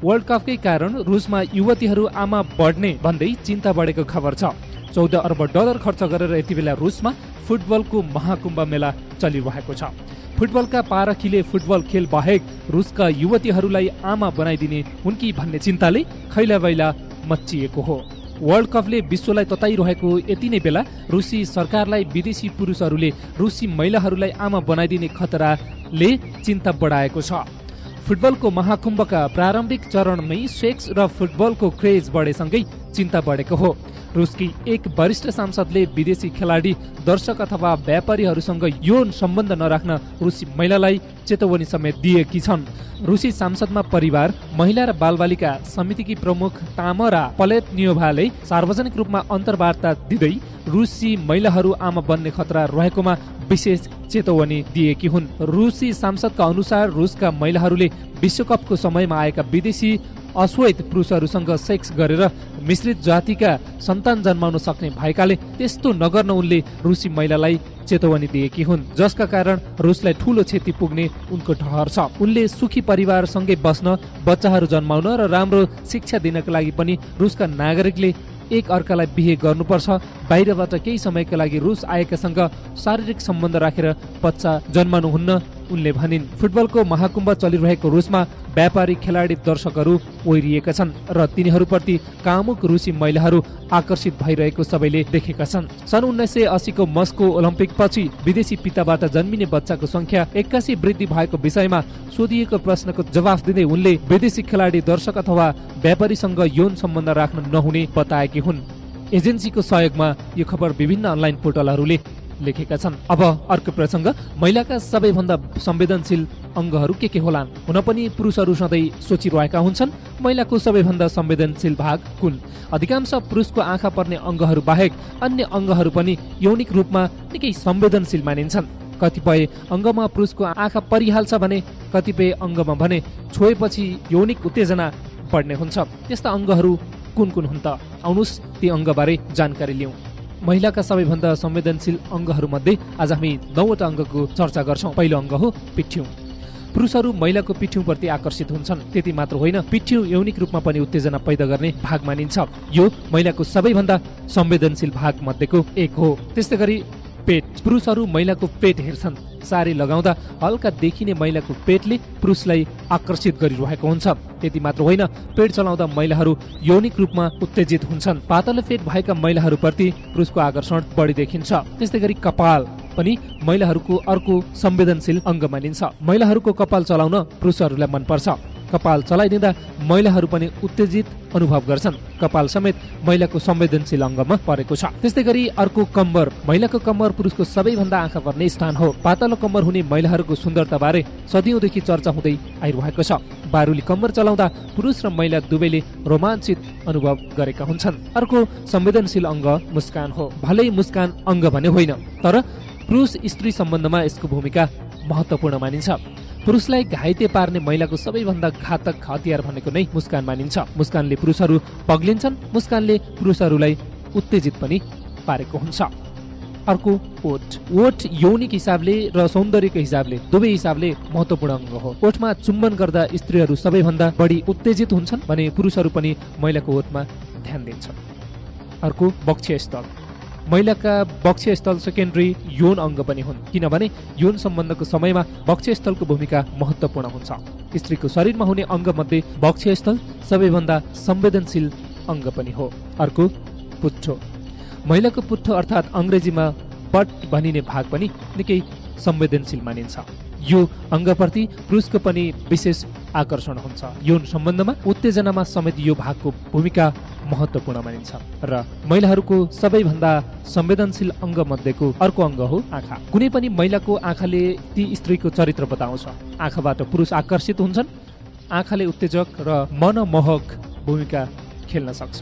World कपकै कारण रुसमा युवतीहरू आमा बढ्ने भन्दै चिन्ता बढेको खबर छ। 14 अर्ब डलर खर्च गरेर यति बेला रुसमा फुटबलको महाकुम्भ मेला चलिरहेको छ। फुटबलका पारखीले फुटबल खेल बाहेक रुसका युवतीहरूलाई आमा बनाइदिने हुन् कि भन्ने चिन्ताले खैलाबैला मच्चिएको हो। वर्ल्ड कपले विश्वलाई तताइरहेको यति नै बेला रुसी सरकारलाई विदेशी पुरुषहरूले रुसी महिलाहरूलाई आमा बनाइदिने खतराले चिन्ता बढाएको छ। फुटबलको महाकुम्भका प्रारम्भिक चरणमै सेक्स र फुटबलको क्रेज बढेसँगै चिन्ता बढेको हो। रुसकी एक वरिष्ठ सांसदले विदेशी खेलाडी, दर्शक अथवा व्यापारीहरूसँग यौन सम्बन्ध नराख्न रुसी महिलालाई चेतावनी समेत दिएकी छन्। रुसी सांसदमा परिवार, महिला र बालबालिका समितिकी प्रमुख तामरा पलेटनियोभाले सार्वजनिक रूपमा अन्तर्वार्ता दिँदै रुसी महिलाहरू आमा बन्ने खतरा रहेकोमा विशेष चेतावनी दिएकी हुन्। रुसी सांसदका अनुसार रुसका महिलाहरूले विश्वकपको समयमा आएका विदेशी अश्वेत पुरुषहरूसँग सेक्स गरेर मिश्रित जातिका सन्तान जन्माउन सक्ने भएकाले त्यस्तो नगर्न उनले रुसी महिलालाई चेतावनी दिएकी हुन्, जसका कारण रुसलाई ठूलो क्षति पुग्ने उनको ठहर छ। उनले सुखी परिवारसँगै बस्न, बच्चाहरू जन्माउन र राम्रो शिक्षा दिनका लागि पनि रुसका नागरिकले एक अर्कालाई बिहे गर्नुपर्छ। बाहिरबाट केही समयका लागि रुस आएकासँग शारीरिक सम्बन्ध राखेर बच्चा जन्माउनुहुन्न उनले भनिन्। फुटबलको महाकुम्भ चलिरहेको रुसमा व्यापारी, खेलाडी, दर्शकहरू ओइरिएका छन् र तिनीहरूप्रति कामुक रुसी महिलाहरू आकर्षित भइरहेको सबैले देखेका छन्। सन् 1980 को मस्को ओलम्पिक पछि विदेशी पिताबाट जन्मिने बच्चाको संख्या 81 वृद्धि भएको विषयमा सोधिएको प्रश्नको जवाफ दिँदै उनले विदेशी खेलाडी, दर्शक अथवा व्यापारीसँग यौन सम्बन्ध राख्न नहुने बताएकी हुन्। एजेन्सीको सहयोगमा यो खबर विभिन्न अनलाइन पोर्टलहरूले लेखेका छन्। अब अर्को प्रसङ्ग, महिलाका सबैभन्दा संवेदनशील अङ्गहरू के होलान्? हुन पनि पुरुषहरू सधैँ सोचिरहेका हुन्छन्, महिलाको सबैभन्दा संवेदनशील भाग कुन? अधिकांश पुरुषको आँखा पर्ने अङ्गहरू बाहेक अन्य अङ्गहरू पनि यौनिक रूपमा निकै संवेदनशील मानिन्छन्। कतिपय अङ्गमा पुरुषको आँखा परिहाल्छ भने कतिपय अङ्गमा भने छोएपछि यौनिक उत्तेजना बढ्ने हुन्छ। त्यस्ता अङ्गहरू कुन कुन हुन् त? आउनुहोस् ती अङ्गबारे जानकारी लिउँ। महिलाका सबैभन्दा संवेदनशील अङ्गहरूमध्ये आज हामी 9वटा अङ्गको चर्चा गर्छौँ। पहिलो अङ्ग हो पिठ्यौँ। पुरुषहरू महिलाको पिठ्यौँप्रति आकर्षित हुन्छन्। त्यति मात्र होइन, पिठ्यौँ यौनिक रूपमा पनि उत्तेजना पैदा गर्ने भाग मानिन्छ। यो महिलाको सबैभन्दा संवेदनशील भाग मध्येको एक हो। त्यस्तै गरी पेट। पुरुषहरू महिलाको पेट हेर्छन्। साडी लगाउँदा हल्का देखिने महिलाको पेटले पुरुषलाई आकर्षित गरिरहेको हुन्छ। त्यति मात्र होइन, पेट चलाउँदा महिलाहरू यौनिक रूपमा उत्तेजित हुन्छन्। पातलो पेट भएका महिलाहरूप्रति पुरुषको आकर्षण बढी देखिन्छ। त्यस्तै गरी कपाल पनि महिलाहरूको अर्को संवेदनशील अङ्ग मानिन्छ। महिलाहरूको कपाल चलाउन पुरुषहरूलाई मनपर्छ। कपाल चलाइदिँदा महिलाहरू पनि उत्तेजित अनुभव गर्छन्। कपाल समेत महिलाको संवेदनशील अङ्गमा परेको छ। त्यस्तै गरी अर्को कम्बर। महिलाको कम्बर पुरुषको सबैभन्दा आँखा पर्ने स्थान हो। पातलो कम्बर हुने महिलाहरूको सुन्दरता बारे सदियौंदेखि चर्चा हुँदै आइरहेको छ। बारुली कम्बर चलाउँदा पुरुष र महिला दुवैले रोमाञ्चित अनुभव गरेका हुन्छन्। अर्को संवेदनशील अङ्ग मुस्कान हो। भलै मुस्कान अङ्ग भने होइन, तर पुरुष स्त्री सम्बन्धमा यसको भूमिका महत्त्वपूर्ण मानिन्छ। पुरुषलाई घाइते पार्ने महिलाको सबैभन्दा घातक हतियार भनेको नै मुस्कान मानिन्छ। मुस्कानले पुरुषहरू पग्लिन्छन्। मुस्कानले पुरुषहरूलाई उत्तेजित पनि पारेको हुन्छ। अर्को ओठ। ओठ यौनिक हिसाबले र सौन्दर्यको हिसाबले दुवै हिसाबले महत्त्वपूर्ण अङ्ग हो। ओठमा चुम्बन गर्दा स्त्रीहरू सबैभन्दा बढी उत्तेजित हुन्छन् भने पुरुषहरू पनि महिलाको ओठमा ध्यान दिन्छन्। अर्को वक्षीय स्थल। महिलाका वक्षीय स्थल सेकेन्डरी यौन अङ्ग पनि हुन्, किनभने यौन सम्बन्धको समयमा वक्षीय स्थलको भूमिका महत्त्वपूर्ण हुन्छ। स्त्रीको शरीरमा हुने अङ्ग मध्ये वक्षीय स्थल सबैभन्दा संवेदनशील अङ्ग पनि हो। अर्को पुच्छो। महिलाको पुच्छो अर्थात् अङ्ग्रेजीमा बट भनिने भाग पनि निकै संवेदनशील मानिन्छ। यो अङ्गप्रति पुरुषको पनि विशेष आकर्षण हुन्छ। यौन सम्बन्धमा उत्तेजनामा समेत यो भागको भूमिका महत्त्वपूर्ण मानिन्छ। र महिलाहरूको सबैभन्दा संवेदनशील अङ्ग मध्येको अर्को अङ्ग हो आँखा। कुनै पनि महिलाको आँखाले ती स्त्रीको चरित्र बताउँछ। आँखाबाट पुरुष आकर्षित हुन्छन्। आँखाले उत्तेजक र मनमोहक भूमिका खेल्न सक्छ।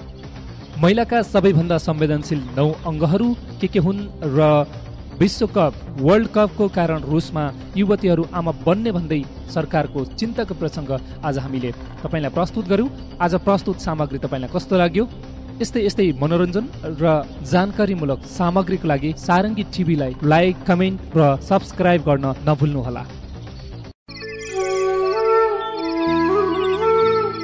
महिलाका सबैभन्दा संवेदनशील 9 अङ्गहरू के हुन् र विश्वकप वर्ल्ड कपको कारण रुसमा युवतीहरू आमा बन्ने भन्दै सरकारको चिन्ताको प्रसङ्ग आज हामीले तपाईँलाई प्रस्तुत गर्यौँ। आज प्रस्तुत सामग्री तपाईँलाई कस्तो लाग्यो? यस्तै मनोरञ्जन र जानकारीमूलक सामग्रीको लागि सारङ्गी टिभीलाई लाइक, कमेन्ट र सब्सक्राइब गर्न नभुल्नुहोला।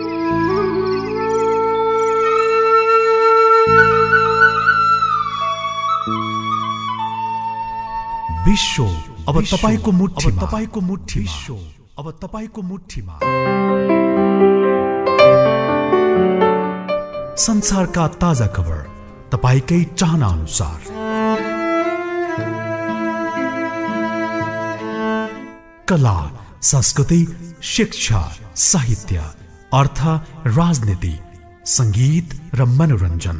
विश्व अब तपाईको मुठ्ठीमा। अब तपाईको मुठ्ठीमा। संसारका ताजा खबर तपाईकै चाहना अनुसार। कला, संस्कृति, शिक्षा, साहित्य, अर्थ, राजनीति, संगीत र मनोरञ्जन।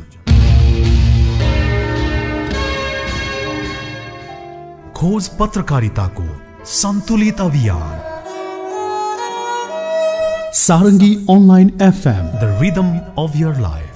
खोज पत्रकारिताको सन्तुलित अभियान। Sarangi online FM, the rhythm of your life।